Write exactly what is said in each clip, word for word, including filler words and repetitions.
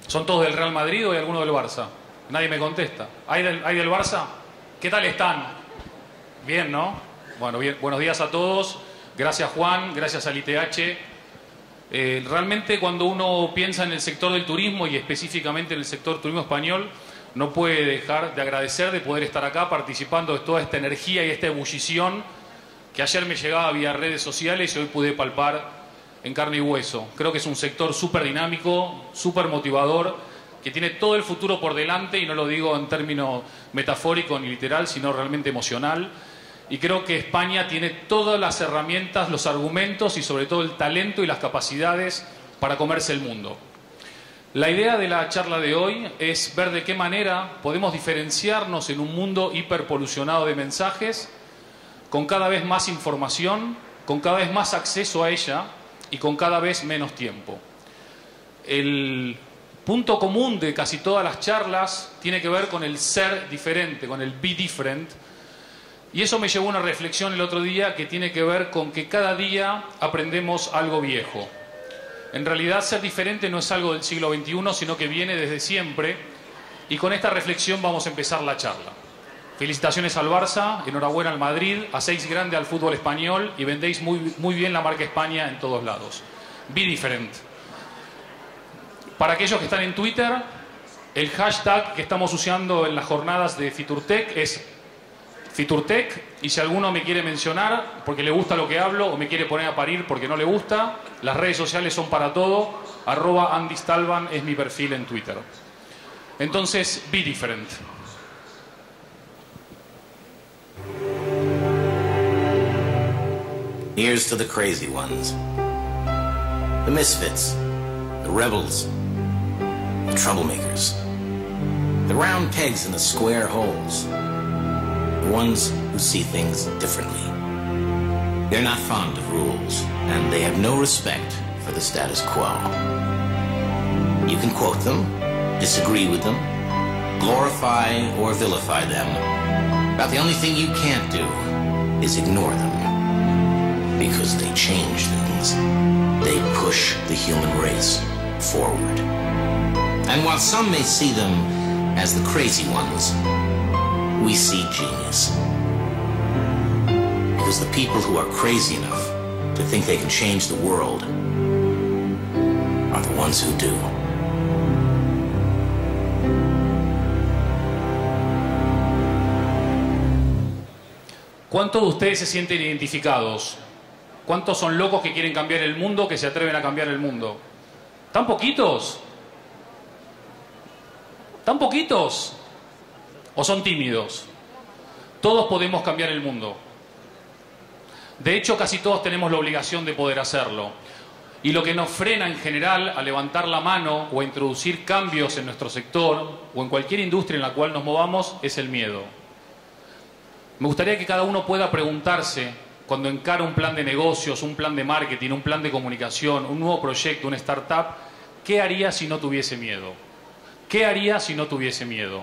¿Son todos del Real Madrid o hay alguno del Barça? Nadie me contesta. ¿Hay del, hay del Barça? ¿Qué tal están? Bien, ¿no? Bueno, bien. Buenos días a todos. Gracias, Juan. Gracias al I T H. Eh, realmente cuando uno piensa en el sector del turismo y específicamente en el sector turismo español, no puede dejar de agradecer de poder estar acá participando de toda esta energía y esta ebullición que ayer me llegaba vía redes sociales y hoy pude palpar en carne y hueso. Creo que es un sector súper dinámico, súper motivador, que tiene todo el futuro por delante, y no lo digo en términos metafóricos ni literal, sino realmente emocional. Y creo que España tiene todas las herramientas, los argumentos y sobre todo el talento y las capacidades para comerse el mundo. La idea de la charla de hoy es ver de qué manera podemos diferenciarnos en un mundo hiperpolucionado de mensajes, con cada vez más información, con cada vez más acceso a ella y con cada vez menos tiempo. El punto común de casi todas las charlas tiene que ver con el ser diferente, con el be different. Y eso me llevó a una reflexión el otro día que tiene que ver con que cada día aprendemos algo viejo. En realidad, ser diferente no es algo del siglo veintiuno, sino que viene desde siempre. Y con esta reflexión vamos a empezar la charla. Felicitaciones al Barça, enhorabuena al Madrid, hacéis grande al fútbol español y vendéis muy, muy bien la marca España en todos lados. Be different. Para aquellos que están en Twitter, el hashtag que estamos usando en las jornadas de Fiturtech es Fiturtech, y si alguno me quiere mencionar porque le gusta lo que hablo o me quiere poner a parir porque no le gusta, las redes sociales son para todo. Arroba Andy Stalban es mi perfil en Twitter. Entonces, be different. Here's to the crazy ones, the misfits, the rebels, the troublemakers, the round pegs in the square holes, the ones who see things differently. They're not fond of rules, and they have no respect for the status quo. You can quote them, disagree with them, glorify or vilify them, but the only thing you can't do is ignore them. Because they change things. They push the human race forward. And while some may see them as the crazy ones, we see genius. Because the people who are crazy enough to think they can change the world are the ones who do. ¿Cuántos de ustedes se sienten identificados? ¿Cuántos son locos que quieren cambiar el mundo, que se atreven a cambiar el mundo? ¿Tan poquitos? ¿Tan poquitos? ¿O son tímidos? Todos podemos cambiar el mundo. De hecho, casi todos tenemos la obligación de poder hacerlo. Y lo que nos frena en general a levantar la mano o a introducir cambios en nuestro sector o en cualquier industria en la cual nos movamos es el miedo. Me gustaría que cada uno pueda preguntarse, cuando encara un plan de negocios, un plan de marketing, un plan de comunicación, un nuevo proyecto, una startup, ¿qué haría si no tuviese miedo? ¿Qué haría si no tuviese miedo?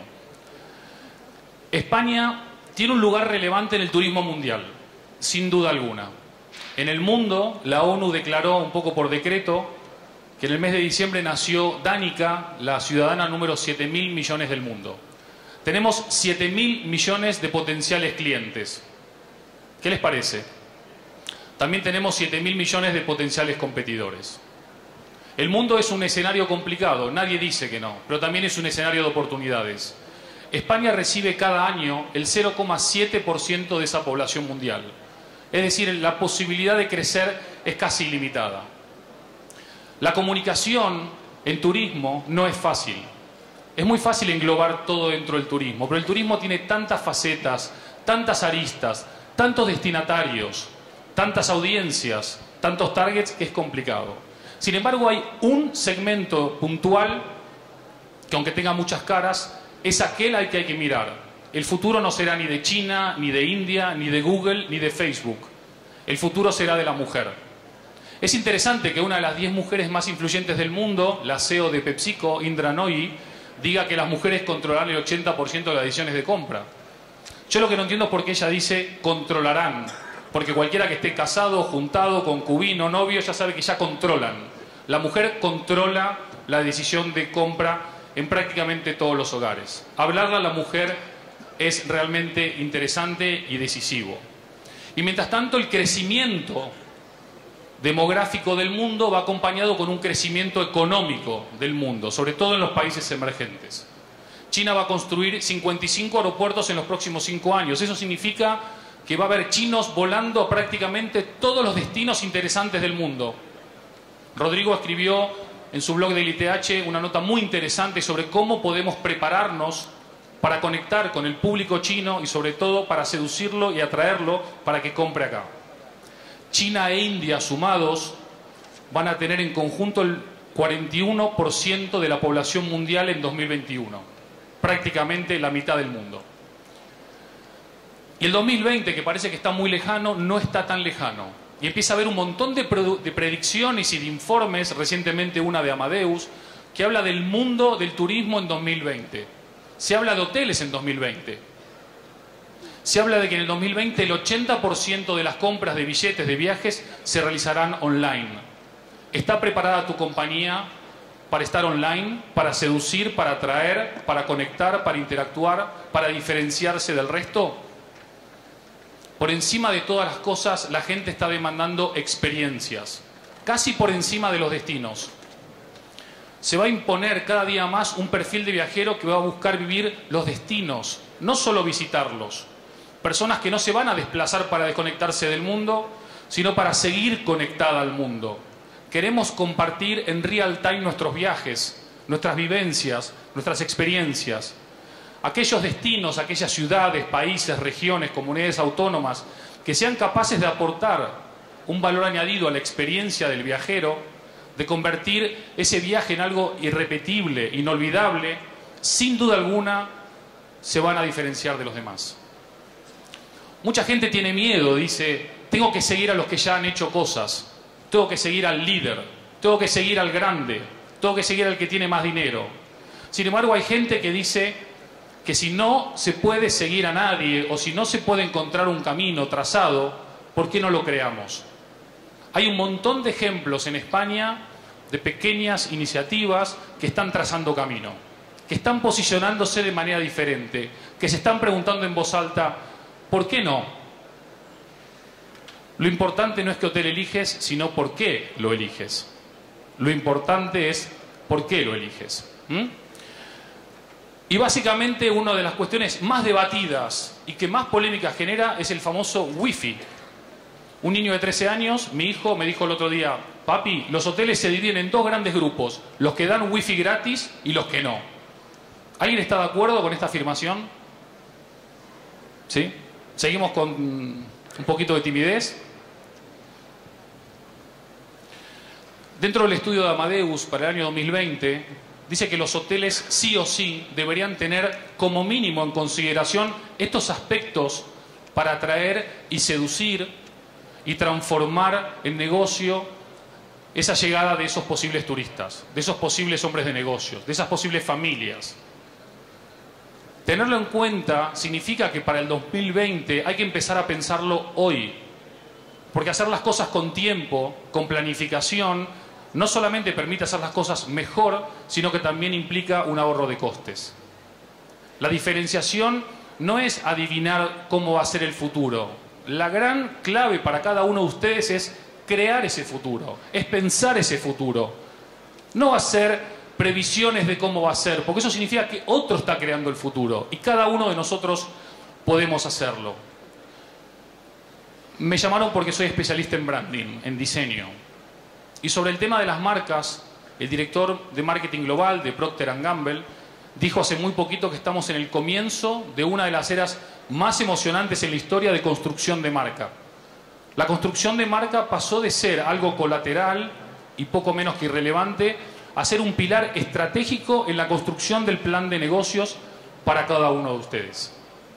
España tiene un lugar relevante en el turismo mundial, sin duda alguna. En el mundo, la ONU declaró un poco por decreto que en el mes de diciembre nació Danica, la ciudadana número siete mil millones del mundo. Tenemos siete mil millones de potenciales clientes. ¿Qué les parece? También tenemos siete mil millones de potenciales competidores. El mundo es un escenario complicado, nadie dice que no, pero también es un escenario de oportunidades. España recibe cada año el cero coma siete por ciento de esa población mundial. Es decir, la posibilidad de crecer es casi ilimitada. La comunicación en turismo no es fácil. Es muy fácil englobar todo dentro del turismo, pero el turismo tiene tantas facetas, tantas aristas, tantos destinatarios, tantas audiencias, tantos targets, que es complicado. Sin embargo, hay un segmento puntual que, aunque tenga muchas caras, es aquel al que hay que mirar. El futuro no será ni de China, ni de India, ni de Google, ni de Facebook. El futuro será de la mujer. Es interesante que una de las diez mujeres más influyentes del mundo, la C E O de PepsiCo, Indra Nooyi, diga que las mujeres controlarán el ochenta por ciento de las decisiones de compra. Yo lo que no entiendo es por qué ella dice controlarán. Porque cualquiera que esté casado, juntado, concubino, novio, ya sabe que ya controlan. La mujer controla la decisión de compra en prácticamente todos los hogares. Hablarle a la mujer es realmente interesante y decisivo. Y mientras tanto, el crecimiento demográfico del mundo va acompañado con un crecimiento económico del mundo, sobre todo en los países emergentes. China va a construir cincuenta y cinco aeropuertos en los próximos cinco años. Eso significa que va a haber chinos volando a prácticamente todos los destinos interesantes del mundo. Rodrigo escribió en su blog de I T H una nota muy interesante sobre cómo podemos prepararnos para conectar con el público chino y sobre todo para seducirlo y atraerlo para que compre acá. China e India sumados van a tener en conjunto el cuarenta y uno por ciento de la población mundial en dos mil veintiuno, prácticamente la mitad del mundo. Y el dos mil veinte, que parece que está muy lejano, no está tan lejano. Y empieza a haber un montón de, de predicciones y de informes, recientemente una de Amadeus, que habla del mundo del turismo en dos mil veinte. Se habla de hoteles en dos mil veinte. Se habla de que en el dos mil veinte el ochenta por ciento de las compras de billetes de viajes se realizarán online. ¿Está preparada tu compañía para estar online, para seducir, para atraer, para conectar, para interactuar, para diferenciarse del resto? Por encima de todas las cosas, la gente está demandando experiencias, casi por encima de los destinos. Se va a imponer cada día más un perfil de viajero que va a buscar vivir los destinos, no solo visitarlos. Personas que no se van a desplazar para desconectarse del mundo, sino para seguir conectada al mundo. Queremos compartir en real time nuestros viajes, nuestras vivencias, nuestras experiencias. Aquellos destinos, aquellas ciudades, países, regiones, comunidades autónomas que sean capaces de aportar un valor añadido a la experiencia del viajero, de convertir ese viaje en algo irrepetible, inolvidable, sin duda alguna se van a diferenciar de los demás. Mucha gente tiene miedo, dice, tengo que seguir a los que ya han hecho cosas, tengo que seguir al líder, tengo que seguir al grande, tengo que seguir al que tiene más dinero. Sin embargo, hay gente que dice que si no se puede seguir a nadie o si no se puede encontrar un camino trazado, ¿por qué no lo creamos? Hay un montón de ejemplos en España de pequeñas iniciativas que están trazando camino, que están posicionándose de manera diferente, que se están preguntando en voz alta, ¿por qué no? Lo importante no es qué hotel eliges, sino por qué lo eliges. Lo importante es por qué lo eliges. ¿Mm? Y básicamente una de las cuestiones más debatidas y que más polémica genera es el famoso wifi. Un niño de trece años, mi hijo, me dijo el otro día, papi, los hoteles se dividen en dos grandes grupos, los que dan wifi gratis y los que no. ¿Alguien está de acuerdo con esta afirmación? ¿Sí? Seguimos con un poquito de timidez. Dentro del estudio de Amadeus para el año dos mil veinte, dice que los hoteles sí o sí deberían tener como mínimo en consideración estos aspectos para atraer y seducir y transformar en negocio esa llegada de esos posibles turistas, de esos posibles hombres de negocios, de esas posibles familias. Tenerlo en cuenta significa que para el dos mil veinte hay que empezar a pensarlo hoy, porque hacer las cosas con tiempo, con planificación, no solamente permite hacer las cosas mejor, sino que también implica un ahorro de costes. La diferenciación no es adivinar cómo va a ser el futuro. La gran clave para cada uno de ustedes es crear ese futuro, es pensar ese futuro. No hacer previsiones de cómo va a ser, porque eso significa que otro está creando el futuro y cada uno de nosotros podemos hacerlo. Me llamaron porque soy especialista en branding, en diseño. Y sobre el tema de las marcas, el director de marketing global de Procter and Gamble dijo hace muy poquito que estamos en el comienzo de una de las eras más emocionantes en la historia de construcción de marca. La construcción de marca pasó de ser algo colateral y poco menos que irrelevante a ser un pilar estratégico en la construcción del plan de negocios para cada uno de ustedes.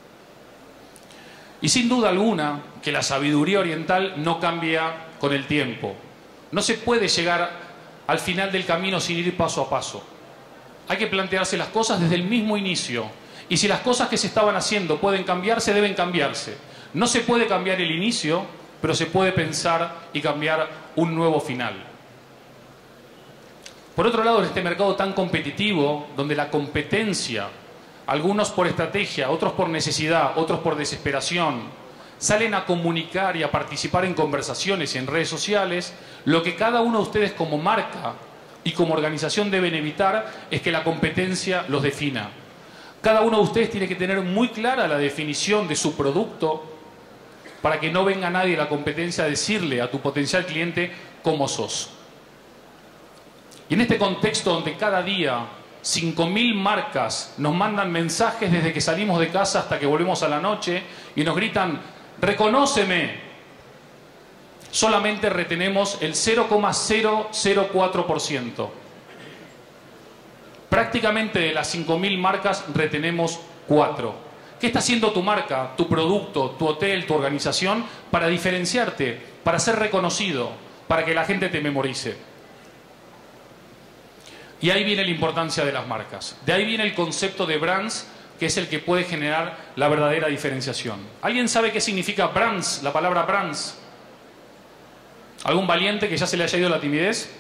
Y sin duda alguna que la sabiduría oriental no cambia con el tiempo. No se puede llegar al final del camino sin ir paso a paso. Hay que plantearse las cosas desde el mismo inicio. Y si las cosas que se estaban haciendo pueden cambiarse, deben cambiarse. No se puede cambiar el inicio, pero se puede pensar y cambiar un nuevo final. Por otro lado, en este mercado tan competitivo, donde la competencia, algunos por estrategia, otros por necesidad, otros por desesperación, salen a comunicar y a participar en conversaciones y en redes sociales, lo que cada uno de ustedes como marca y como organización deben evitar es que la competencia los defina. Cada uno de ustedes tiene que tener muy clara la definición de su producto para que no venga nadie de la competencia a decirle a tu potencial cliente cómo sos. Y en este contexto donde cada día cinco mil marcas nos mandan mensajes desde que salimos de casa hasta que volvemos a la noche y nos gritan, reconóceme, solamente retenemos el cero coma cero cero cuatro por ciento. Prácticamente de las cinco mil marcas retenemos cuatro. ¿Qué está haciendo tu marca, tu producto, tu hotel, tu organización para diferenciarte, para ser reconocido, para que la gente te memorice? Y ahí viene la importancia de las marcas. De ahí viene el concepto de brands, que es el que puede generar la verdadera diferenciación. ¿Alguien sabe qué significa brands, la palabra brands? ¿Algún valiente que ya se le haya ido la timidez?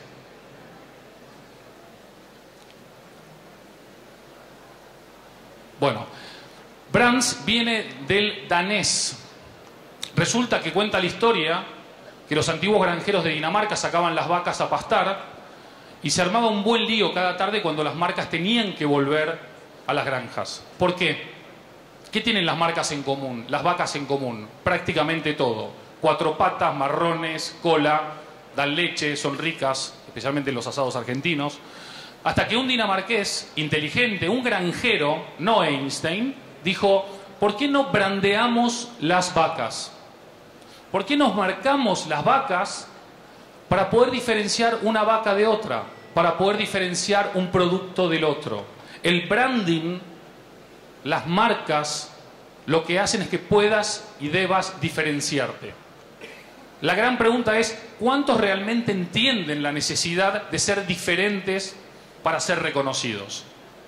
Bueno, brands viene del danés. Resulta que cuenta la historia que los antiguos granjeros de Dinamarca sacaban las vacas a pastar y se armaba un buen lío cada tarde cuando las marcas tenían que volver a las granjas. ¿Por qué? ¿Qué tienen las marcas en común? Las vacas en común. Prácticamente todo. Cuatro patas, marrones, cola, dan leche, son ricas, especialmente en los asados argentinos. Hasta que un dinamarqués inteligente, un granjero, no Einstein, dijo, ¿por qué no brandeamos las vacas? ¿Por qué nos marcamos las vacas para poder diferenciar una vaca de otra, para poder diferenciar un producto del otro? El branding, las marcas, lo que hacen es que puedas y debas diferenciarte. La gran pregunta es, ¿cuántos realmente entienden la necesidad de ser diferentes para ser reconocidos?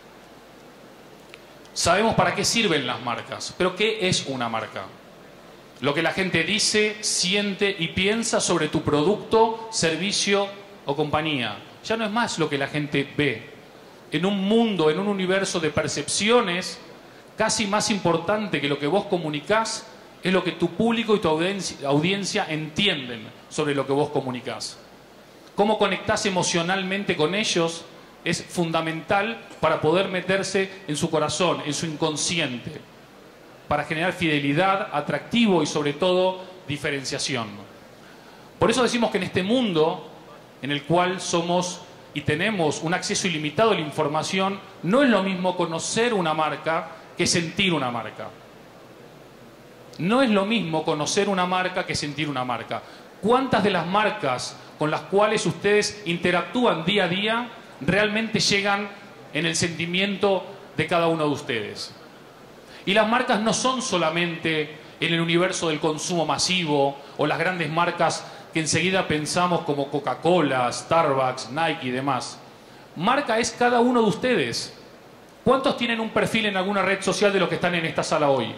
Sabemos para qué sirven las marcas, pero ¿qué es una marca? Lo que la gente dice, siente y piensa sobre tu producto, servicio o compañía. Ya no es más lo que la gente ve. En un mundo, en un universo de percepciones, casi más importante que lo que vos comunicás es lo que tu público y tu audiencia, audiencia entienden sobre lo que vos comunicás. Cómo conectás emocionalmente con ellos es fundamental para poder meterse en su corazón, en su inconsciente, para generar fidelidad, atractivo y sobre todo diferenciación. Por eso decimos que en este mundo en el cual somos y tenemos un acceso ilimitado a la información, no es lo mismo conocer una marca que sentir una marca. No es lo mismo conocer una marca que sentir una marca. ¿Cuántas de las marcas con las cuales ustedes interactúan día a día realmente llegan en el sentimiento de cada uno de ustedes? Y las marcas no son solamente en el universo del consumo masivo o las grandes marcas que enseguida pensamos como Coca-Cola, Starbucks, Nike y demás. Marca es cada uno de ustedes. ¿Cuántos tienen un perfil en alguna red social de los que están en esta sala hoy?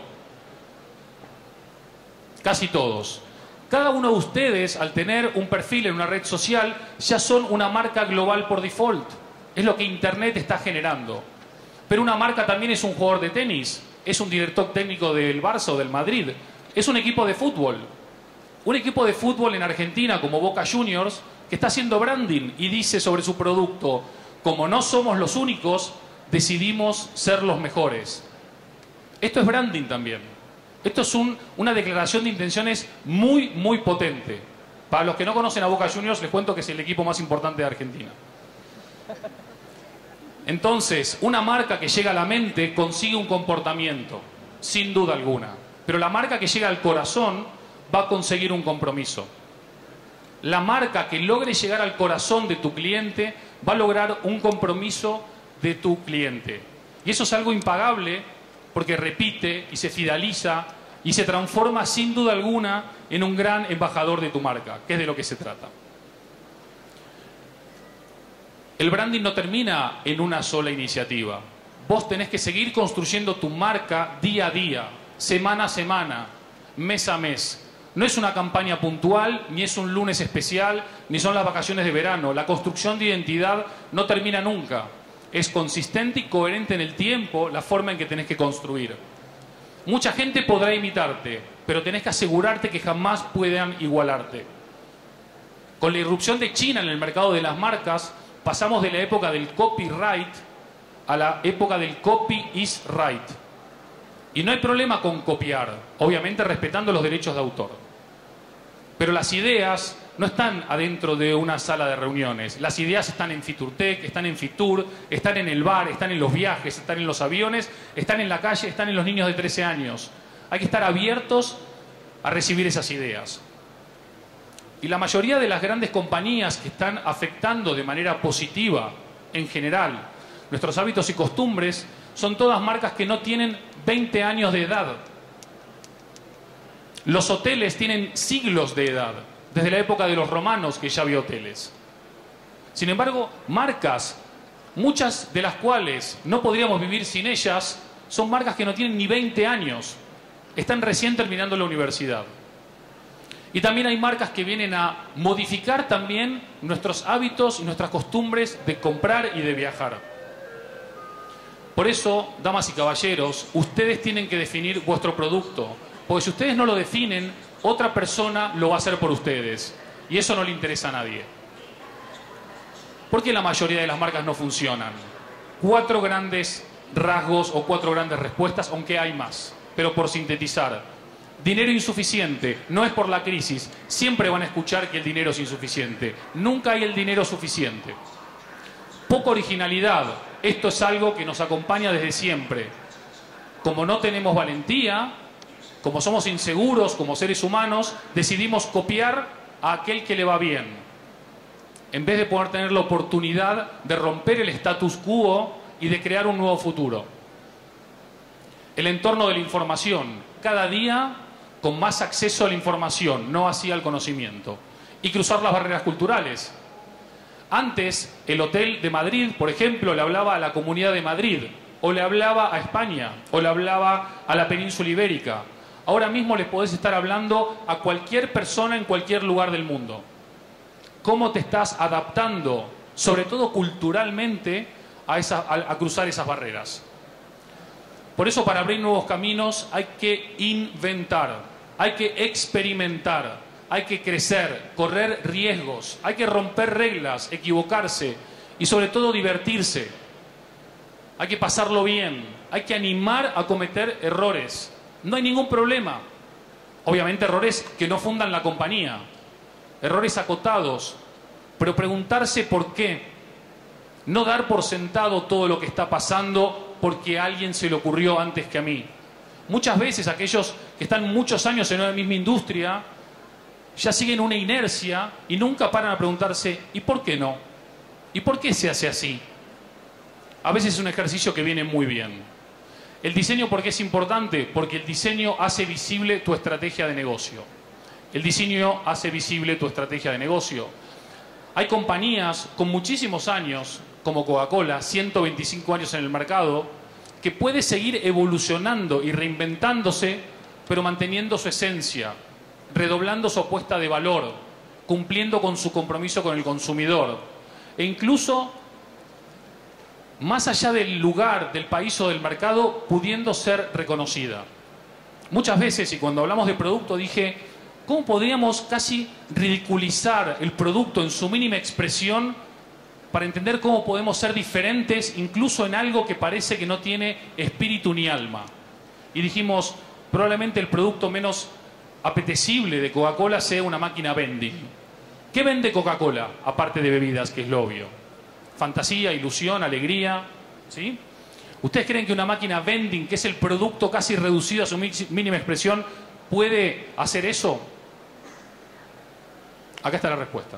Casi todos. Cada uno de ustedes, al tener un perfil en una red social, ya son una marca global por default. Es lo que Internet está generando. Pero una marca también es un jugador de tenis, es un director técnico del Barça o del Madrid, es un equipo de fútbol. Un equipo de fútbol en Argentina como Boca Juniors que está haciendo branding y dice sobre su producto, como no somos los únicos, decidimos ser los mejores. Esto es branding también. Esto es un, una declaración de intenciones muy, muy potente. Para los que no conocen a Boca Juniors, les cuento que es el equipo más importante de Argentina. Entonces, una marca que llega a la mente consigue un comportamiento, sin duda alguna. Pero la marca que llega al corazón va a conseguir un compromiso. La marca que logre llegar al corazón de tu cliente va a lograr un compromiso de tu cliente. Y eso es algo impagable porque repite y se fideliza y se transforma sin duda alguna en un gran embajador de tu marca, que es de lo que se trata. El branding no termina en una sola iniciativa. Vos tenés que seguir construyendo tu marca día a día, semana a semana, mes a mes. No es una campaña puntual, ni es un lunes especial, ni son las vacaciones de verano. La construcción de identidad no termina nunca. Es consistente y coherente en el tiempo la forma en que tenés que construir. Mucha gente podrá imitarte, pero tenés que asegurarte que jamás puedan igualarte. Con la irrupción de China en el mercado de las marcas, pasamos de la época del copyright a la época del copy is right. Y no hay problema con copiar, obviamente respetando los derechos de autor. Pero las ideas no están adentro de una sala de reuniones. Las ideas están en Fiturtec, están en Fitur, están en el bar, están en los viajes, están en los aviones, están en la calle, están en los niños de trece años. Hay que estar abiertos a recibir esas ideas. Y la mayoría de las grandes compañías que están afectando de manera positiva, en general, nuestros hábitos y costumbres, son todas marcas que no tienen veinte años de edad. Los hoteles tienen siglos de edad, desde la época de los romanos que ya había hoteles. Sin embargo, marcas, muchas de las cuales no podríamos vivir sin ellas, son marcas que no tienen ni veinte años, están recién terminando la universidad. Y también hay marcas que vienen a modificar también nuestros hábitos y nuestras costumbres de comprar y de viajar. Por eso, damas y caballeros, ustedes tienen que definir vuestro producto, porque si ustedes no lo definen, otra persona lo va a hacer por ustedes. Y eso no le interesa a nadie. ¿Por qué la mayoría de las marcas no funcionan? Cuatro grandes rasgos o cuatro grandes respuestas, aunque hay más. Pero por sintetizar, dinero insuficiente, no es por la crisis. Siempre van a escuchar que el dinero es insuficiente. Nunca hay el dinero suficiente. Poca originalidad. Esto es algo que nos acompaña desde siempre. Como no tenemos valentía, como somos inseguros como seres humanos, decidimos copiar a aquel que le va bien, en vez de poder tener la oportunidad de romper el status quo y de crear un nuevo futuro. El entorno de la información, cada día con más acceso a la información, no así al conocimiento, y cruzar las barreras culturales. Antes, el Hotel de Madrid, por ejemplo, le hablaba a la Comunidad de Madrid, o le hablaba a España, o le hablaba a la península ibérica. Ahora mismo les podés estar hablando a cualquier persona en cualquier lugar del mundo. ¿Cómo te estás adaptando, sobre todo culturalmente, a, esa, a, a cruzar esas barreras? Por eso, para abrir nuevos caminos hay que inventar, hay que experimentar, hay que crecer, correr riesgos, hay que romper reglas, equivocarse y sobre todo divertirse. Hay que pasarlo bien, hay que animar a cometer errores. No hay ningún problema. Obviamente errores que no fundan la compañía, errores acotados, pero preguntarse por qué. No dar por sentado todo lo que está pasando porque a alguien se le ocurrió antes que a mí. Muchas veces aquellos que están muchos años en una misma industria ya siguen una inercia y nunca paran a preguntarse ¿y por qué no? ¿Y por qué se hace así? A veces es un ejercicio que viene muy bien. El diseño, ¿por qué es importante? Porque el diseño hace visible tu estrategia de negocio. El diseño hace visible tu estrategia de negocio. Hay compañías con muchísimos años, como Coca-Cola, ciento veinticinco años en el mercado, que puede seguir evolucionando y reinventándose, pero manteniendo su esencia, redoblando su apuesta de valor, cumpliendo con su compromiso con el consumidor. E incluso, más allá del lugar, del país o del mercado, pudiendo ser reconocida. Muchas veces, y cuando hablamos de producto, dije, ¿cómo podríamos casi ridiculizar el producto en su mínima expresión para entender cómo podemos ser diferentes incluso en algo que parece que no tiene espíritu ni alma? Y dijimos, probablemente el producto menos apetecible de Coca-Cola sea una máquina vending. ¿Qué vende Coca-Cola? Aparte de bebidas, que es lo obvio. Fantasía, ilusión, alegría, ¿sí? ¿Ustedes creen que una máquina vending, que es el producto casi reducido a su mínima expresión, puede hacer eso? Acá está la respuesta.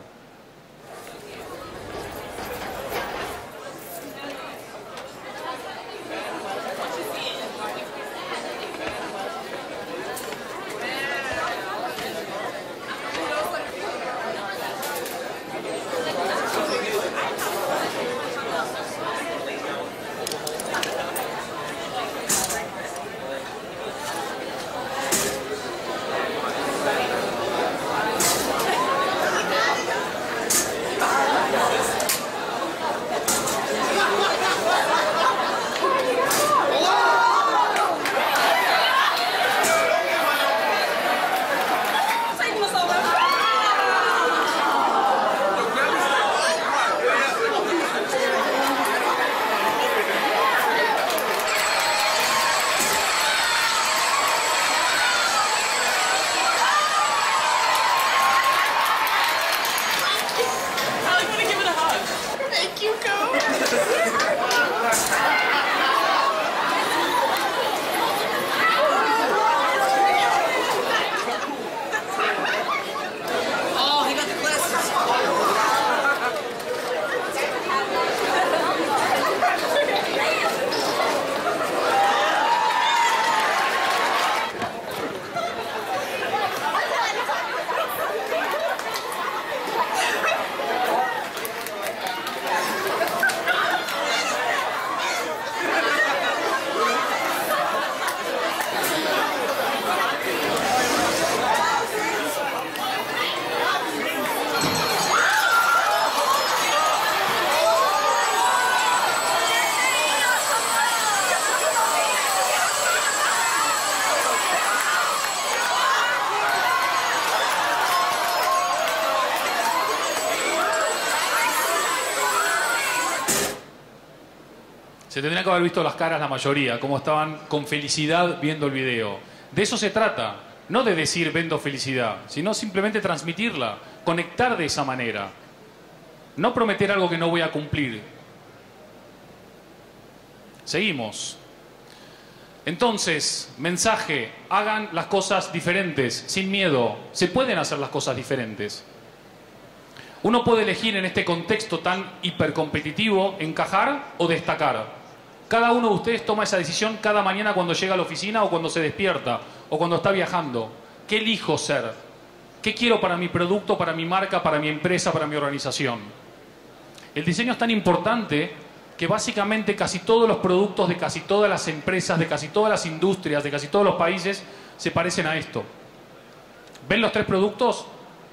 Se tendrían que haber visto las caras la mayoría, como estaban con felicidad viendo el video. De eso se trata, no de decir vendo felicidad, sino simplemente transmitirla, conectar de esa manera. No prometer algo que no voy a cumplir. Seguimos. Entonces, mensaje, hagan las cosas diferentes, sin miedo. Se pueden hacer las cosas diferentes. Uno puede elegir en este contexto tan hipercompetitivo encajar o destacar. Cada uno de ustedes toma esa decisión cada mañana cuando llega a la oficina o cuando se despierta o cuando está viajando. ¿Qué elijo ser? ¿Qué quiero para mi producto, para mi marca, para mi empresa, para mi organización? El diseño es tan importante que básicamente casi todos los productos de casi todas las empresas, de casi todas las industrias, de casi todos los países se parecen a esto. ¿Ven los tres productos?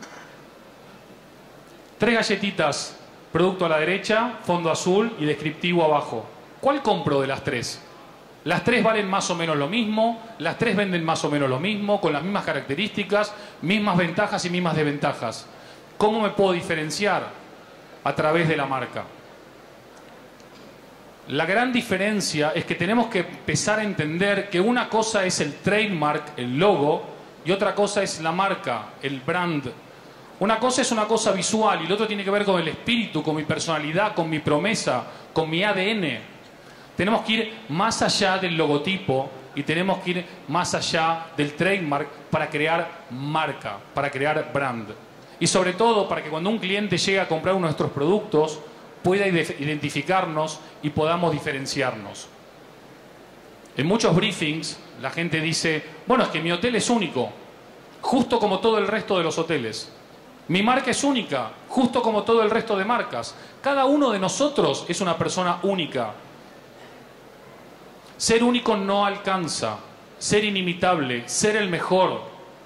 Tres galletitas, producto a la derecha, fondo azul y descriptivo abajo. ¿Cuál compro de las tres? Las tres valen más o menos lo mismo, las tres venden más o menos lo mismo, con las mismas características, mismas ventajas y mismas desventajas. ¿Cómo me puedo diferenciar? A través de la marca. La gran diferencia es que tenemos que empezar a entender que una cosa es el trademark, el logo, y otra cosa es la marca, el brand. Una cosa es una cosa visual y lo otro tiene que ver con el espíritu, con mi personalidad, con mi promesa, con mi A D N. Tenemos que ir más allá del logotipo y tenemos que ir más allá del trademark para crear marca, para crear brand. Y sobre todo para que cuando un cliente llegue a comprar uno de nuestros productos pueda identificarnos y podamos diferenciarnos. En muchos briefings la gente dice, bueno, es que mi hotel es único, justo como todo el resto de los hoteles. Mi marca es única, justo como todo el resto de marcas. Cada uno de nosotros es una persona única. Ser único no alcanza. Ser inimitable, ser el mejor.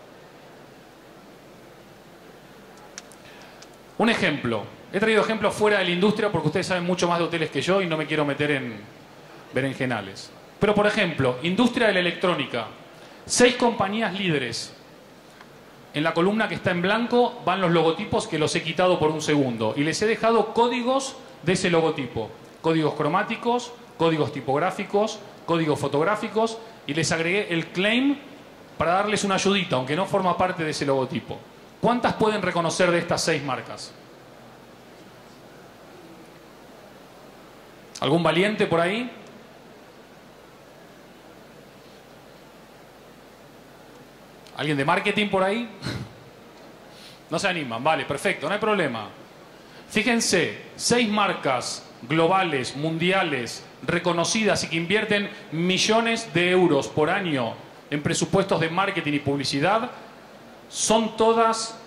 Un ejemplo. He traído ejemplos fuera de la industria porque ustedes saben mucho más de hoteles que yo y no me quiero meter en berenjenales. Pero, por ejemplo, industria de la electrónica. Seis compañías líderes. En la columna que está en blanco van los logotipos que los he quitado por un segundo. Y les he dejado códigos de ese logotipo. Códigos cromáticos, códigos tipográficos, códigos fotográficos. Y les agregué el claim para darles una ayudita, aunque no forma parte de ese logotipo. ¿Cuántas pueden reconocer de estas seis marcas? ¿Algún valiente por ahí? ¿Alguien de marketing por ahí? No se animan, vale, perfecto, no hay problema. Fíjense, seis marcas globales, mundiales, reconocidas y que invierten millones de euros por año en presupuestos de marketing y publicidad, son todas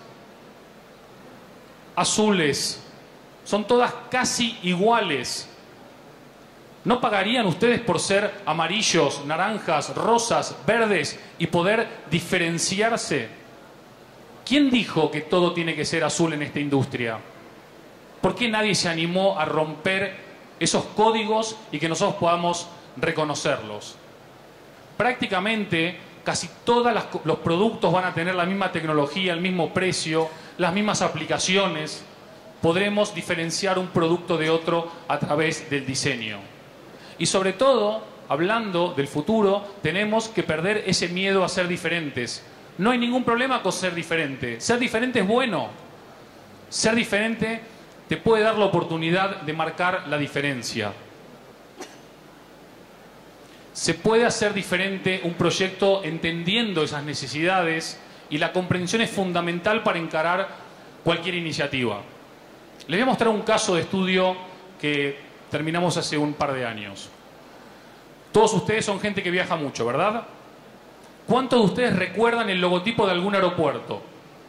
azules, son todas casi iguales. ¿No pagarían ustedes por ser amarillos, naranjas, rosas, verdes y poder diferenciarse? ¿Quién dijo que todo tiene que ser azul en esta industria? ¿Por qué nadie se animó a romper esos códigos y que nosotros podamos reconocerlos? Prácticamente casi todos los productos van a tener la misma tecnología, el mismo precio, las mismas aplicaciones. Podremos diferenciar un producto de otro a través del diseño. Y sobre todo, hablando del futuro, tenemos que perder ese miedo a ser diferentes. No hay ningún problema con ser diferente. Ser diferente es bueno. Ser diferente te puede dar la oportunidad de marcar la diferencia. Se puede hacer diferente un proyecto entendiendo esas necesidades y la comprensión es fundamental para encarar cualquier iniciativa. Les voy a mostrar un caso de estudio que terminamos hace un par de años. Todos ustedes son gente que viaja mucho, ¿verdad? ¿Cuántos de ustedes recuerdan el logotipo de algún aeropuerto?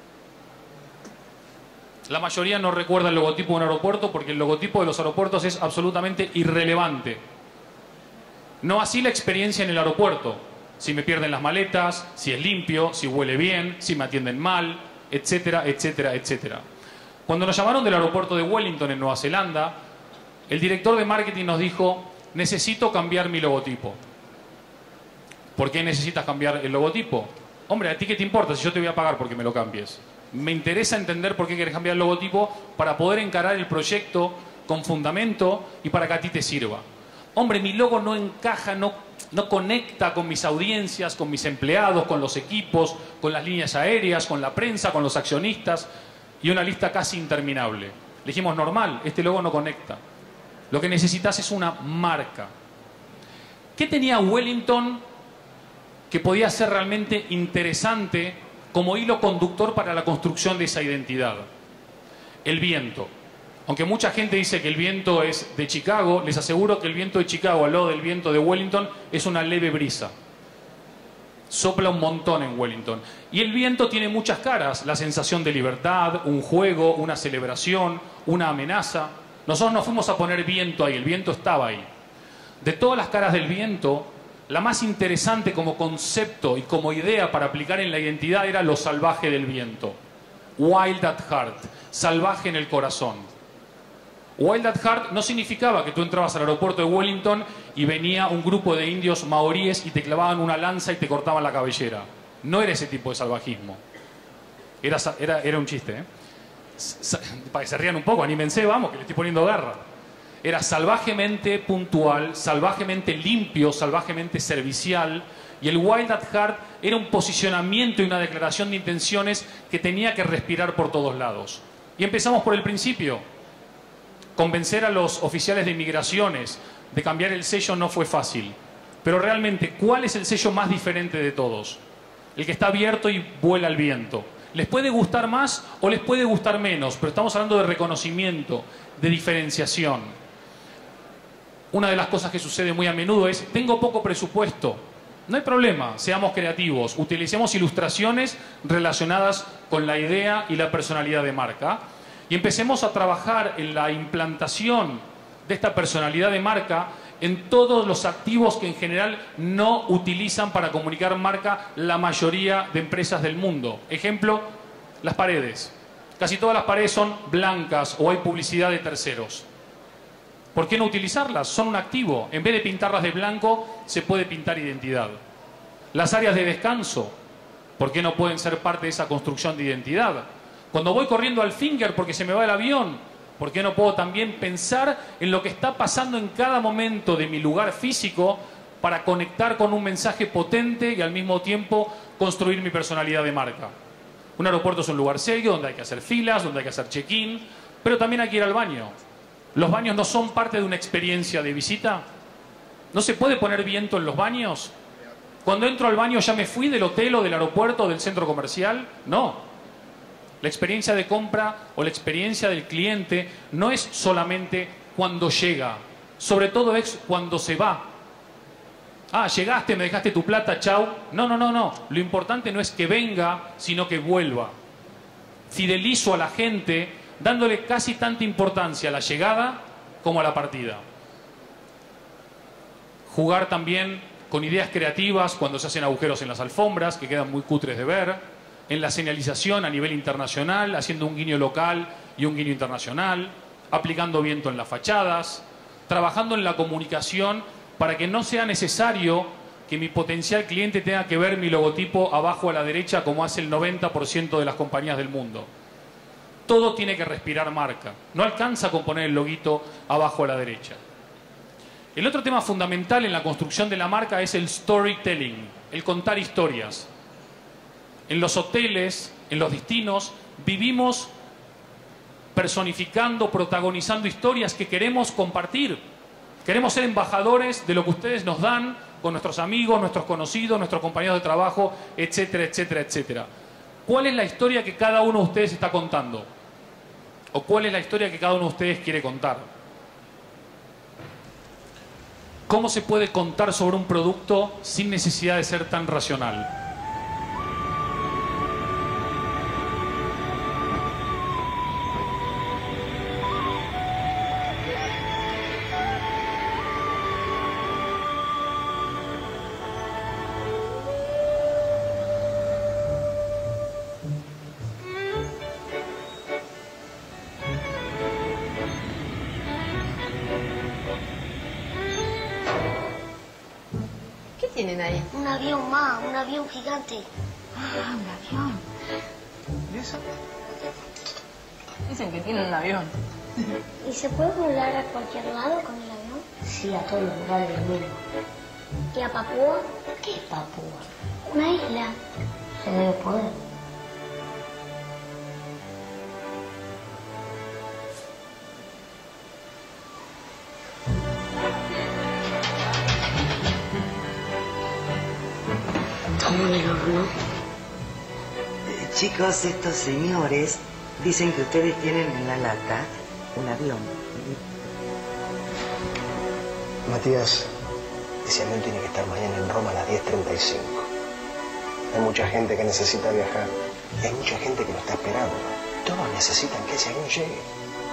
La mayoría no recuerda el logotipo de un aeropuerto porque el logotipo de los aeropuertos es absolutamente irrelevante. No así la experiencia en el aeropuerto. Si me pierden las maletas, si es limpio, si huele bien, si me atienden mal, etcétera, etcétera, etcétera. Cuando nos llamaron del aeropuerto de Wellington en Nueva Zelanda, el director de marketing nos dijo, necesito cambiar mi logotipo. ¿Por qué necesitas cambiar el logotipo? Hombre, ¿a ti qué te importa si yo te voy a pagar porque me lo cambies? Me interesa entender por qué quieres cambiar el logotipo para poder encarar el proyecto con fundamento y para que a ti te sirva. Hombre, mi logo no encaja, no, no conecta con mis audiencias, con mis empleados, con los equipos, con las líneas aéreas, con la prensa, con los accionistas, y una lista casi interminable. Le dijimos, normal, este logo no conecta. Lo que necesitas es una marca. ¿Qué tenía Wellington que podía ser realmente interesante como hilo conductor para la construcción de esa identidad? El viento. Aunque mucha gente dice que el viento es de Chicago, les aseguro que el viento de Chicago al lado del viento de Wellington es una leve brisa. Sopla un montón en Wellington. Y el viento tiene muchas caras. La sensación de libertad, un juego, una celebración, una amenaza. Nosotros nos fuimos a poner viento ahí, el viento estaba ahí. De todas las caras del viento, la más interesante como concepto y como idea para aplicar en la identidad era lo salvaje del viento. Wild at heart, salvaje en el corazón. Wild at heart no significaba que tú entrabas al aeropuerto de Wellington y venía un grupo de indios maoríes y te clavaban una lanza y te cortaban la cabellera. No era ese tipo de salvajismo. Era, era, era un chiste, ¿eh? Para que se rían un poco, anímense, vamos, que le estoy poniendo garra. Era salvajemente puntual, salvajemente limpio, salvajemente servicial, y el Wild at Heart era un posicionamiento y una declaración de intenciones que tenía que respirar por todos lados. Y empezamos por el principio. Convencer a los oficiales de inmigraciones de cambiar el sello no fue fácil. Pero realmente, ¿cuál es el sello más diferente de todos? El que está abierto y vuela al viento. Les puede gustar más o les puede gustar menos, pero estamos hablando de reconocimiento, de diferenciación. Una de las cosas que sucede muy a menudo es, tengo poco presupuesto. No hay problema, seamos creativos, utilicemos ilustraciones relacionadas con la idea y la personalidad de marca y empecemos a trabajar en la implantación de esta personalidad de marca en todos los activos que en general no utilizan para comunicar marca la mayoría de empresas del mundo. Ejemplo, las paredes. Casi todas las paredes son blancas o hay publicidad de terceros. ¿Por qué no utilizarlas? Son un activo. En vez de pintarlas de blanco, se puede pintar identidad. Las áreas de descanso, ¿por qué no pueden ser parte de esa construcción de identidad? Cuando voy corriendo al finger porque se me va el avión, ¿por qué no puedo también pensar en lo que está pasando en cada momento de mi lugar físico para conectar con un mensaje potente y al mismo tiempo construir mi personalidad de marca? Un aeropuerto es un lugar serio donde hay que hacer filas, donde hay que hacer check-in, pero también hay que ir al baño. ¿Los baños no son parte de una experiencia de visita? ¿No se puede poner viento en los baños? Cuando entro al baño ya me fui del hotel o del aeropuerto o del centro comercial. No. La experiencia de compra o la experiencia del cliente no es solamente cuando llega, sobre todo es cuando se va. Ah, llegaste, me dejaste tu plata, chau. No, no, no, no. Lo importante no es que venga, sino que vuelva. Fidelizo a la gente dándole casi tanta importancia a la llegada como a la partida. Jugar también con ideas creativas cuando se hacen agujeros en las alfombras, que quedan muy cutres de ver, en la señalización a nivel internacional, haciendo un guiño local y un guiño internacional, aplicando viento en las fachadas, trabajando en la comunicación para que no sea necesario que mi potencial cliente tenga que ver mi logotipo abajo a la derecha como hace el noventa por ciento de las compañías del mundo. Todo tiene que respirar marca. No alcanza con poner el loguito abajo a la derecha. El otro tema fundamental en la construcción de la marca es el storytelling, el contar historias. En los hoteles, en los destinos, vivimos personificando, protagonizando historias que queremos compartir. Queremos ser embajadores de lo que ustedes nos dan con nuestros amigos, nuestros conocidos, nuestros compañeros de trabajo, etcétera, etcétera, etcétera. ¿Cuál es la historia que cada uno de ustedes está contando? ¿O cuál es la historia que cada uno de ustedes quiere contar? ¿Cómo se puede contar sobre un producto sin necesidad de ser tan racional? tienen ahí? Un avión más, un avión gigante. Ah, un avión. ¿Y eso? Dicen que tienen un avión. ¿Y se puede volar a cualquier lado con el avión? Sí, a todos los lugares del mundo. ¿Y a Papúa? ¿Qué es Papúa? Una isla. Se debe poder. ¿No? Chicos, estos señores dicen que ustedes tienen en la lata un avión. Matías, ese avión tiene que estar mañana en Roma a las diez treinta y cinco. Hay mucha gente que necesita viajar. Y hay mucha gente que lo está esperando. Todos necesitan que ese avión llegue.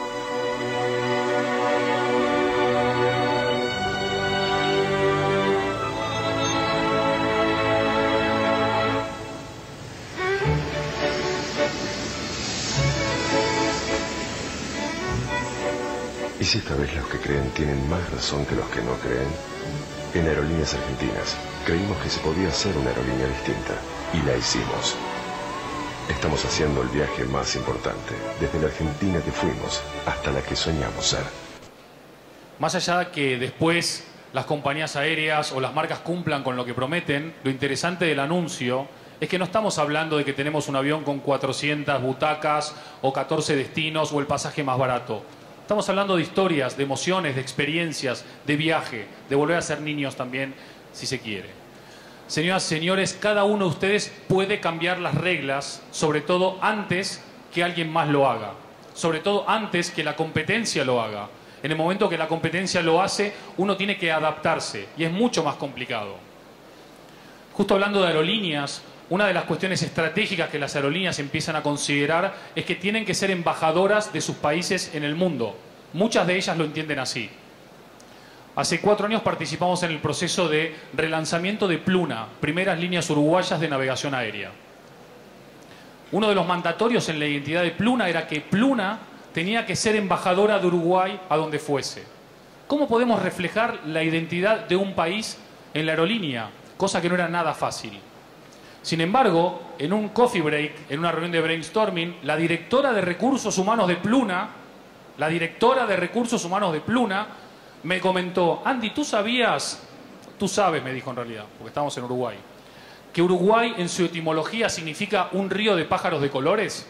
¿Y si esta vez los que creen tienen más razón que los que no creen? En Aerolíneas Argentinas creímos que se podía hacer una aerolínea distinta y la hicimos. Estamos haciendo el viaje más importante, desde la Argentina que fuimos hasta la que soñamos ser. Más allá de que después las compañías aéreas o las marcas cumplan con lo que prometen, lo interesante del anuncio es que no estamos hablando de que tenemos un avión con cuatrocientas butacas o catorce destinos o el pasaje más barato. Estamos hablando de historias, de emociones, de experiencias, de viaje, de volver a ser niños también, si se quiere. Señoras y señores, cada uno de ustedes puede cambiar las reglas, sobre todo antes que alguien más lo haga. Sobre todo antes que la competencia lo haga. En el momento que la competencia lo hace, uno tiene que adaptarse y es mucho más complicado. Justo hablando de aerolíneas, una de las cuestiones estratégicas que las aerolíneas empiezan a considerar es que tienen que ser embajadoras de sus países en el mundo. Muchas de ellas lo entienden así. Hace cuatro años participamos en el proceso de relanzamiento de Pluna, primeras líneas uruguayas de navegación aérea. Uno de los mandatorios en la identidad de Pluna era que Pluna tenía que ser embajadora de Uruguay a donde fuese. ¿Cómo podemos reflejar la identidad de un país en la aerolínea? Cosa que no era nada fácil. Sin embargo, en un coffee break, en una reunión de brainstorming, la directora de Recursos Humanos de Pluna, la directora de Recursos Humanos de Pluna, me comentó: Andy, ¿tú sabías? Tú sabes, me dijo en realidad, porque estamos en Uruguay, que Uruguay en su etimología significa un río de pájaros de colores.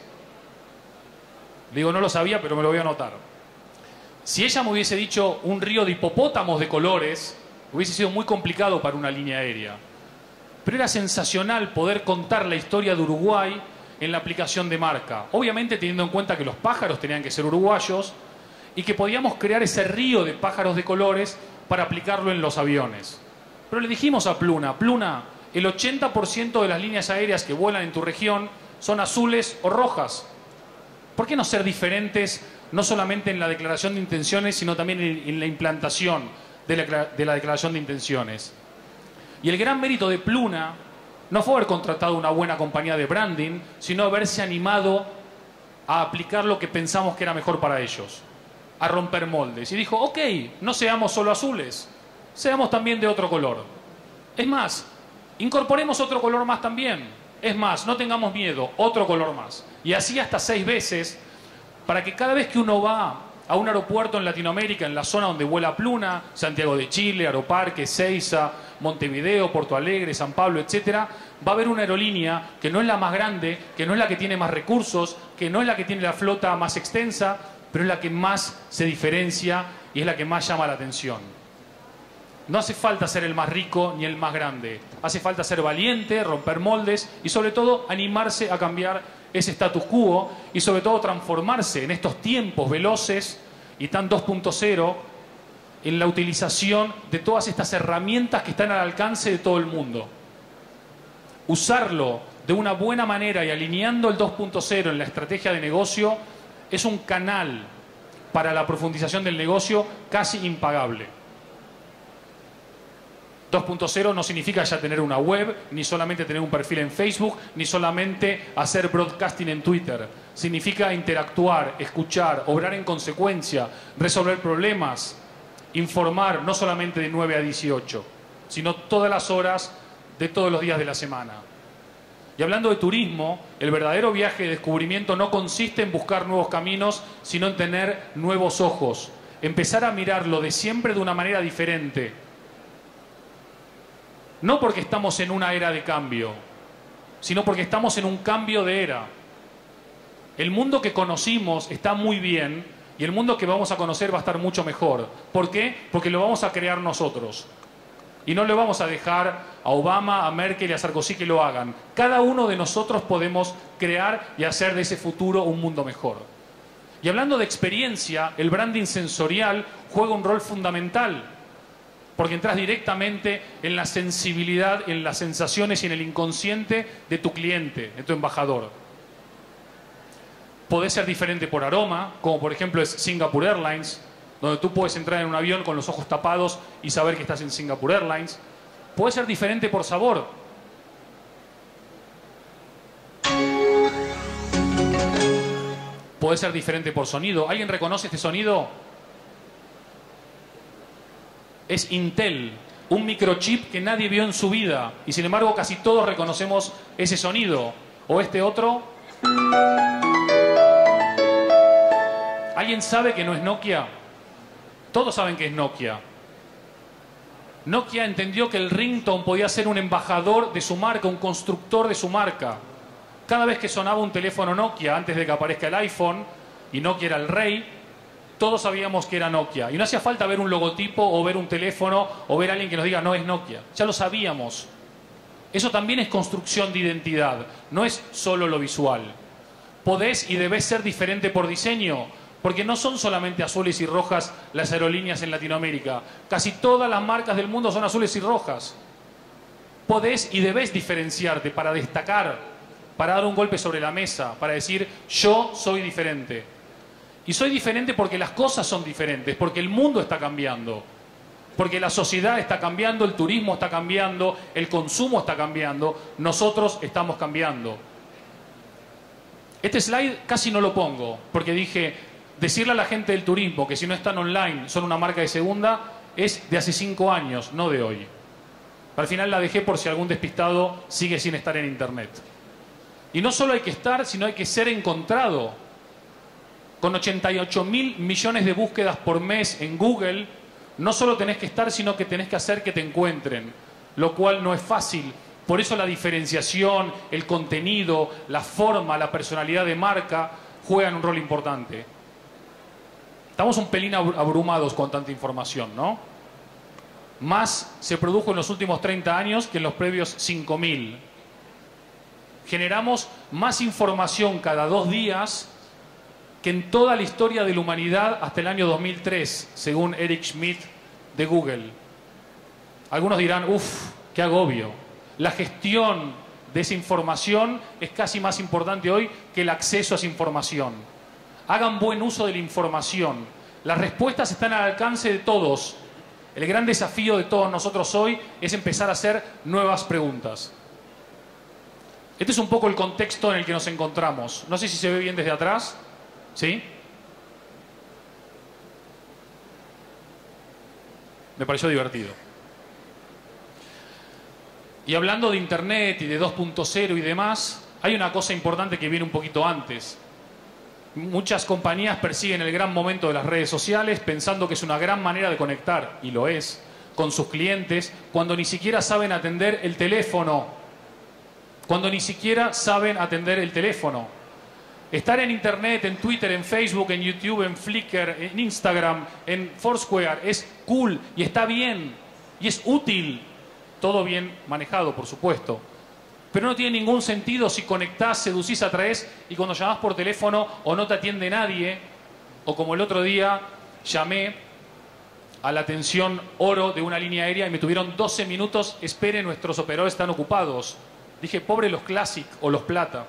Le digo, no lo sabía, pero me lo voy a anotar. Si ella me hubiese dicho un río de hipopótamos de colores, hubiese sido muy complicado para una línea aérea. Pero era sensacional poder contar la historia de Uruguay en la aplicación de marca. Obviamente teniendo en cuenta que los pájaros tenían que ser uruguayos y que podíamos crear ese río de pájaros de colores para aplicarlo en los aviones. Pero le dijimos a Pluna, Pluna, el ochenta por ciento de las líneas aéreas que vuelan en tu región son azules o rojas. ¿Por qué no ser diferentes, no solamente en la declaración de intenciones, sino también en la implantación de la, de la declaración de intenciones? Y el gran mérito de Pluna no fue haber contratado una buena compañía de branding, sino haberse animado a aplicar lo que pensamos que era mejor para ellos, a romper moldes. Y dijo, ok, no seamos solo azules, seamos también de otro color. Es más, incorporemos otro color más también. Es más, no tengamos miedo, otro color más. Y así hasta seis veces, para que cada vez que uno va a un aeropuerto en Latinoamérica, en la zona donde vuela Pluna, Santiago de Chile, Aeroparque, Ezeiza, Montevideo, Porto Alegre, San Pablo, etcétera, va a haber una aerolínea que no es la más grande, que no es la que tiene más recursos, que no es la que tiene la flota más extensa, pero es la que más se diferencia y es la que más llama la atención. No hace falta ser el más rico ni el más grande. Hace falta ser valiente, romper moldes y sobre todo animarse a cambiar ese status quo y sobre todo transformarse en estos tiempos veloces y tan dos punto cero en la utilización de todas estas herramientas que están al alcance de todo el mundo. Usarlo de una buena manera y alineando el dos punto cero en la estrategia de negocio es un canal para la profundización del negocio casi impagable. dos punto cero no significa ya tener una web, ni solamente tener un perfil en Facebook, ni solamente hacer broadcasting en Twitter. Significa interactuar, escuchar, obrar en consecuencia, resolver problemas, informar no solamente de nueve a dieciocho, sino todas las horas de todos los días de la semana. Y hablando de turismo, el verdadero viaje de descubrimiento no consiste en buscar nuevos caminos, sino en tener nuevos ojos, empezar a mirarlo de siempre de una manera diferente. No porque estamos en una era de cambio, sino porque estamos en un cambio de era. El mundo que conocimos está muy bien y el mundo que vamos a conocer va a estar mucho mejor. ¿Por qué? Porque lo vamos a crear nosotros. Y no le vamos a dejar a Obama, a Merkel y a Sarkozy que lo hagan. Cada uno de nosotros podemos crear y hacer de ese futuro un mundo mejor. Y hablando de experiencia, el branding sensorial juega un rol fundamental, porque entras directamente en la sensibilidad, en las sensaciones y en el inconsciente de tu cliente, de tu embajador. Podés ser diferente por aroma, como por ejemplo es Singapore Airlines, donde tú puedes entrar en un avión con los ojos tapados y saber que estás en Singapore Airlines. Puede ser diferente por sabor. Puede ser diferente por sonido. ¿Alguien reconoce este sonido? Es Intel, un microchip que nadie vio en su vida y sin embargo casi todos reconocemos ese sonido. ¿O este otro? ¿Alguien sabe que no es Nokia? Todos saben que es Nokia. Nokia entendió que el ringtone podía ser un embajador de su marca, un constructor de su marca. Cada vez que sonaba un teléfono Nokia, antes de que aparezca el iPhone, y Nokia era el rey, todos sabíamos que era Nokia. Y no hacía falta ver un logotipo o ver un teléfono o ver a alguien que nos diga no es Nokia. Ya lo sabíamos. Eso también es construcción de identidad, no es solo lo visual. Podés y debés ser diferente por diseño. Porque no son solamente azules y rojas las aerolíneas en Latinoamérica. Casi todas las marcas del mundo son azules y rojas. Podés y debés diferenciarte para destacar, para dar un golpe sobre la mesa, para decir yo soy diferente. Y soy diferente porque las cosas son diferentes, porque el mundo está cambiando. Porque la sociedad está cambiando, el turismo está cambiando, el consumo está cambiando, nosotros estamos cambiando. Este slide casi no lo pongo, porque dije... Decirle a la gente del turismo que si no están online son una marca de segunda es de hace cinco años, no de hoy. Al final la dejé por si algún despistado sigue sin estar en internet. Y no solo hay que estar, sino hay que ser encontrado. Con ochenta y ocho mil millones de búsquedas por mes en Google, no solo tenés que estar, sino que tenés que hacer que te encuentren, lo cual no es fácil. Por eso la diferenciación, el contenido, la forma, la personalidad de marca juegan un rol importante. Estamos un pelín abrumados con tanta información, ¿no? Más se produjo en los últimos treinta años que en los previos cinco mil. Generamos más información cada dos días que en toda la historia de la humanidad hasta el año dos mil tres, según Eric Schmidt de Google. Algunos dirán, uff, qué agobio. La gestión de esa información es casi más importante hoy que el acceso a esa información. Hagan buen uso de la información. Las respuestas están al alcance de todos. El gran desafío de todos nosotros hoy es empezar a hacer nuevas preguntas. Este es un poco el contexto en el que nos encontramos. No sé si se ve bien desde atrás. ¿Sí? Me pareció divertido. Y hablando de Internet y de dos punto cero y demás, hay una cosa importante que viene un poquito antes. Muchas compañías persiguen el gran momento de las redes sociales pensando que es una gran manera de conectar, y lo es, con sus clientes, cuando ni siquiera saben atender el teléfono. Cuando ni siquiera saben atender el teléfono. Estar en Internet, en Twitter, en Facebook, en YouTube, en Flickr, en Instagram, en Foursquare es cool y está bien y es útil. Todo bien manejado, por supuesto. Pero no tiene ningún sentido si conectás, seducís, atraés y cuando llamás por teléfono o no te atiende nadie, o como el otro día llamé a la atención oro de una línea aérea y me tuvieron doce minutos, espere, nuestros operadores están ocupados. Dije, pobre los Classic o los Plata.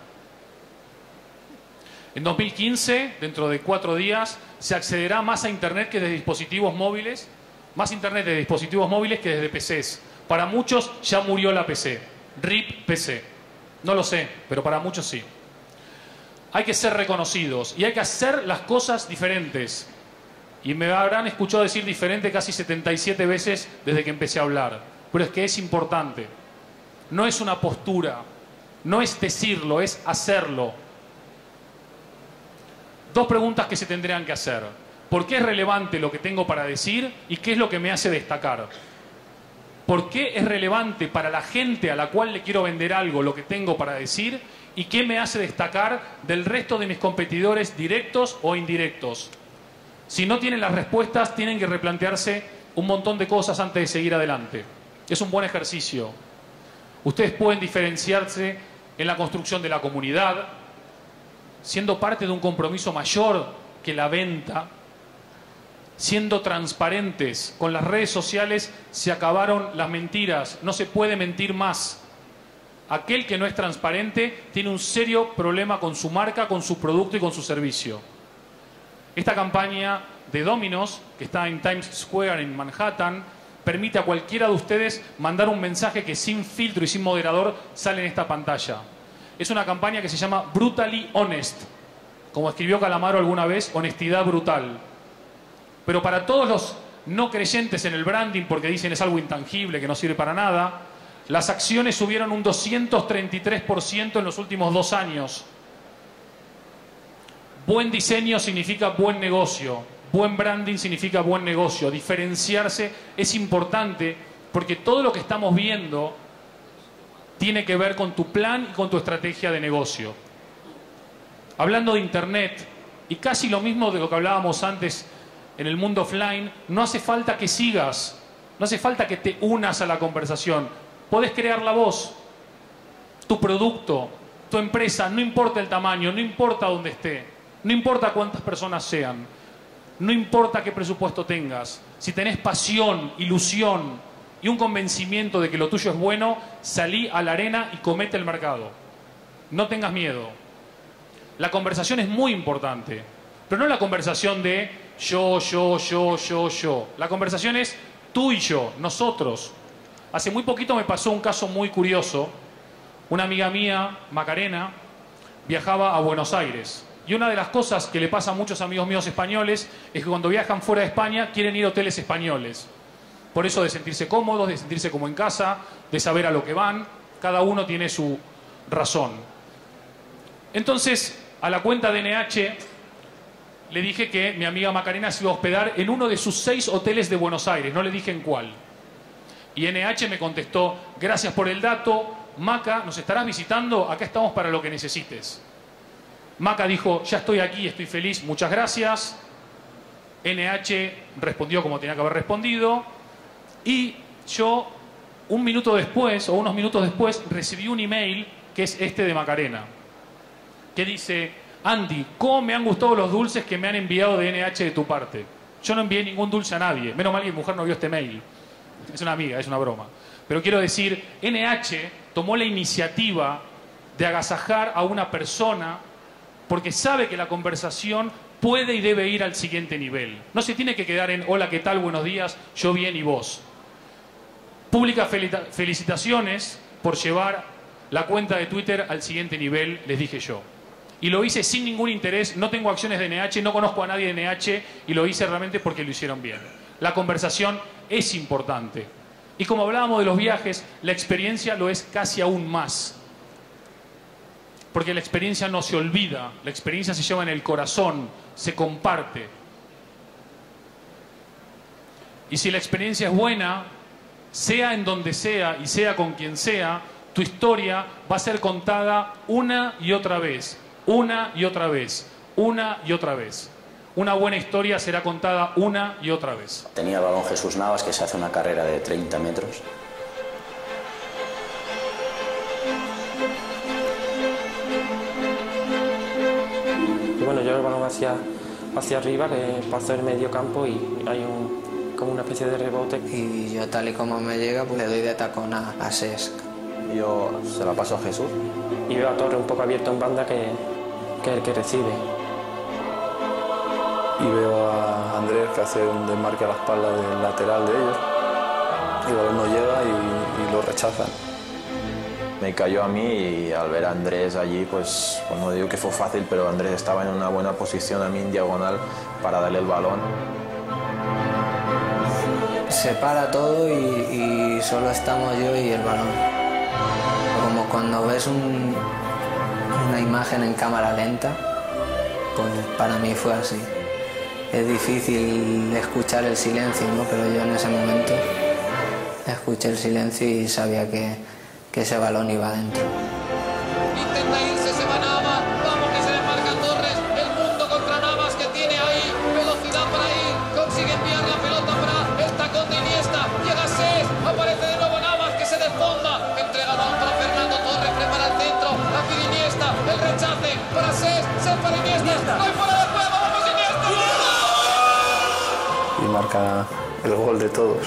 En dos mil quince, dentro de cuatro días, se accederá más a Internet que desde dispositivos móviles, más Internet de dispositivos móviles que desde P Cs. Para muchos ya murió la P C. R I P P C. No lo sé, pero para muchos sí. Hay que ser reconocidos y hay que hacer las cosas diferentes. Y me habrán escuchado decir diferente casi setenta y siete veces desde que empecé a hablar. Pero es que es importante. No es una postura, no es decirlo, es hacerlo. Dos preguntas que se tendrían que hacer. ¿Por qué es relevante lo que tengo para decir y qué es lo que me hace destacar? ¿Por qué es relevante para la gente a la cual le quiero vender algo lo que tengo para decir y qué me hace destacar del resto de mis competidores directos o indirectos? Si no tienen las respuestas, tienen que replantearse un montón de cosas antes de seguir adelante. Es un buen ejercicio. Ustedes pueden diferenciarse en la construcción de la comunidad, siendo parte de un compromiso mayor que la venta, siendo transparentes. Con las redes sociales se acabaron las mentiras, no se puede mentir más. Aquel que no es transparente tiene un serio problema con su marca, con su producto y con su servicio. Esta campaña de Domino's, que está en Times Square en Manhattan, permite a cualquiera de ustedes mandar un mensaje que sin filtro y sin moderador sale en esta pantalla. Es una campaña que se llama Brutally Honest. Como escribió Calamaro alguna vez, honestidad brutal. Pero para todos los no creyentes en el branding, porque dicen es algo intangible, que no sirve para nada, las acciones subieron un doscientos treinta y tres por ciento en los últimos dos años. Buen diseño significa buen negocio. Buen branding significa buen negocio. Diferenciarse es importante porque todo lo que estamos viendo tiene que ver con tu plan y con tu estrategia de negocio. Hablando de Internet, y casi lo mismo de lo que hablábamos antes en el mundo offline, no hace falta que sigas, no hace falta que te unas a la conversación. Podés crear la voz, tu producto, tu empresa, no importa el tamaño, no importa dónde esté, no importa cuántas personas sean, no importa qué presupuesto tengas. Si tenés pasión, ilusión y un convencimiento de que lo tuyo es bueno, salí a la arena y comete el mercado. No tengas miedo. La conversación es muy importante, pero no la conversación de yo, yo, yo, yo, yo. La conversación es tú y yo, nosotros. Hace muy poquito me pasó un caso muy curioso. Una amiga mía, Macarena, viajaba a Buenos Aires. Y una de las cosas que le pasa a muchos amigos míos españoles es que cuando viajan fuera de España quieren ir a hoteles españoles. Por eso de sentirse cómodos, de sentirse como en casa, de saber a lo que van. Cada uno tiene su razón. Entonces, a la cuenta de N H le dije que mi amiga Macarena se iba a hospedar en uno de sus seis hoteles de Buenos Aires. No le dije en cuál. Y N H me contestó, gracias por el dato, Maca, ¿nos estarás visitando? Acá estamos para lo que necesites. Maca dijo, ya estoy aquí, estoy feliz, muchas gracias. N H respondió como tenía que haber respondido. Y yo, un minuto después, o unos minutos después, recibí un email, que es este de Macarena, que dice, Andy, ¿cómo me han gustado los dulces que me han enviado de N H de tu parte? Yo no envié ningún dulce a nadie. Menos mal que mi mujer no vio este mail. Es una amiga, es una broma. Pero quiero decir, N H tomó la iniciativa de agasajar a una persona porque sabe que la conversación puede y debe ir al siguiente nivel. No se tiene que quedar en hola, ¿qué tal? Buenos días, yo bien y vos. Pública felicitaciones por llevar la cuenta de Twitter al siguiente nivel, les dije yo. Y lo hice sin ningún interés, no tengo acciones de N H, no conozco a nadie de N H y lo hice realmente porque lo hicieron bien. La conversación es importante. Y como hablábamos de los viajes, la experiencia lo es casi aún más. Porque la experiencia no se olvida, la experiencia se lleva en el corazón, se comparte. Y si la experiencia es buena, sea en donde sea y sea con quien sea, tu historia va a ser contada una y otra vez, una y otra vez, una y otra vez. Una buena historia será contada una y otra vez. Tenía el balón Jesús Navas, que se hace una carrera de treinta metros. Y bueno, yo el balón hacia, hacia arriba, que paso el medio campo y hay un, como una especie de rebote. Y yo, tal y como me llega, pues le doy de tacón a, a Cesc. Yo se la paso a Jesús. Y veo a Torre un poco abierto en banda, que, que es el que recibe. Y veo a Andrés que hace un desmarque a la espalda del lateral de ellos. Y el balón no llega y, y lo rechazan. Me cayó a mí y al ver a Andrés allí, pues, pues no digo que fue fácil, pero Andrés estaba en una buena posición a mí en diagonal para darle el balón. Se para todo y, y solo estamos yo y el balón. Como cuando ves un, una imagen en cámara lenta, pues para mí fue así. es difícil escuchar el silencio, ¿no? Pero yo en ese momento escuché el silencio y sabía que, que ese balón iba adentro. Intenta irse, se va Navas, vamos que se le marca Torres, el mundo contra Navas que tiene ahí velocidad para ir, consigue enviar la pelota para el tacón de Iniesta, llega Cés, aparece de nuevo Navas que se desfonda, entrega balón para Fernando Torres, prepara el centro, la pide Iniesta, el rechace para Cés, Cés para Iniesta, no hay fuera de juego, vamos Iniesta, y marca el gol de todos.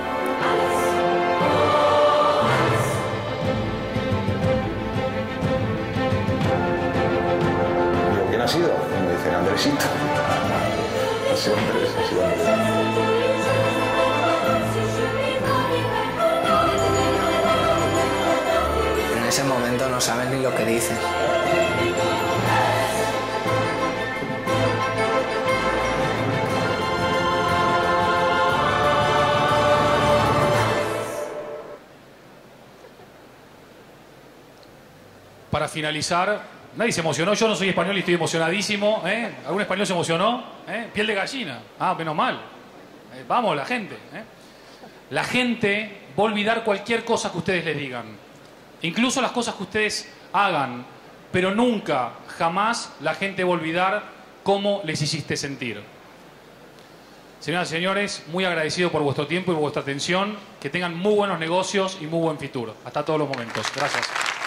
¿Quién ha sido? Me dicen Andresito. Ha sido Andrés, ha sido Andrés. En ese momento no sabes ni lo que dices. Para finalizar, nadie se emocionó. Yo no soy español y estoy emocionadísimo. ¿eh? ¿Algún español se emocionó? ¿Eh? Piel de gallina. Ah, menos mal. Eh, vamos, la gente. ¿eh? La gente va a olvidar cualquier cosa que ustedes les digan. Incluso las cosas que ustedes hagan. Pero nunca, jamás, la gente va a olvidar cómo les hiciste sentir. Señoras y señores, muy agradecido por vuestro tiempo y por vuestra atención. Que tengan muy buenos negocios y muy buen futuro. Hasta todos los momentos. Gracias.